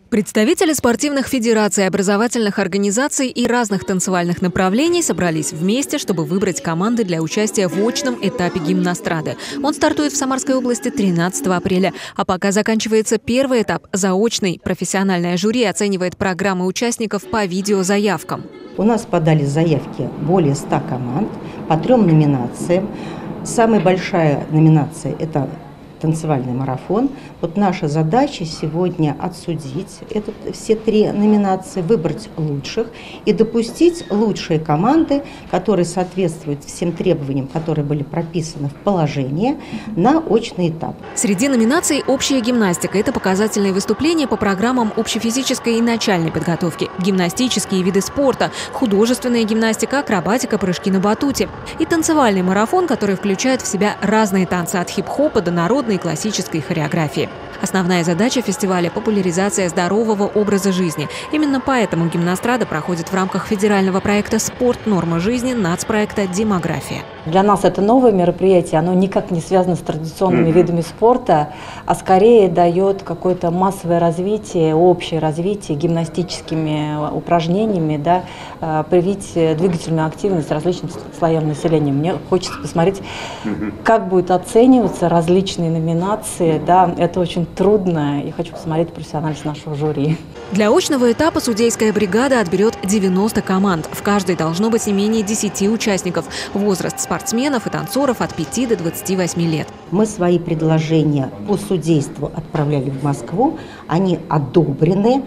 Представители спортивных федераций, образовательных организаций и разных танцевальных направлений собрались вместе, чтобы выбрать команды для участия в очном этапе гимнастрады. Он стартует в Самарской области 13 апреля. А пока заканчивается первый этап – заочный. Профессиональное жюри оценивает программы участников по видеозаявкам. У нас подали заявки более 100 команд по 3 номинациям. Самая большая номинация – это танцевальный марафон. Вот наша задача сегодня отсудить все 3 номинации, выбрать лучших и допустить лучшие команды, которые соответствуют всем требованиям, которые были прописаны в положении, на очный этап. Среди номинаций общая гимнастика – это показательные выступления по программам общефизической и начальной подготовки, гимнастические виды спорта, художественная гимнастика, акробатика, прыжки на батуте и танцевальный марафон, который включает в себя разные танцы от хип-хопа до народной и классической хореографии. Основная задача фестиваля – популяризация здорового образа жизни. Именно поэтому гимнастрада проходит в рамках федерального проекта «Спорт. Норма жизни» нацпроекта «Демография». Для нас это новое мероприятие, оно никак не связано с традиционными видами спорта, а скорее дает какое-то массовое развитие, общее развитие гимнастическими упражнениями, да, привить двигательную активность различным слоям населения. Мне хочется посмотреть, как будут оцениваться различные номинации. Да, это очень трудно, и хочу посмотреть профессиональность нашего жюри. Для очного этапа судейская бригада отберет 90 команд. В каждой должно быть не менее 10 участников. Возраст спортсменов и танцоров от 5 до 28 лет. Мы свои предложения по судейству отправляли в Москву. Они одобрены.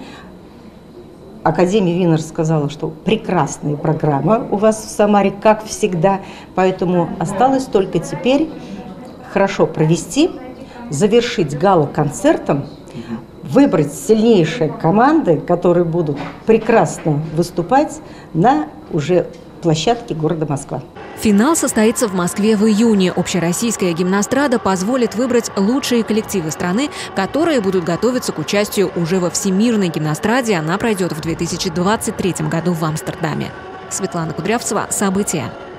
Академия Винер сказала, что прекрасная программа у вас в Самаре, как всегда. Поэтому осталось только теперь хорошо провести, завершить гала-концертом, выбрать сильнейшие команды, которые будут прекрасно выступать на уже площадке города Москва. Финал состоится в Москве в июне. Общероссийская гимнастрада позволит выбрать лучшие коллективы страны, которые будут готовиться к участию уже во Всемирной гимнастраде. Она пройдет в 2023 году в Амстердаме. Светлана Кудрявцева. События.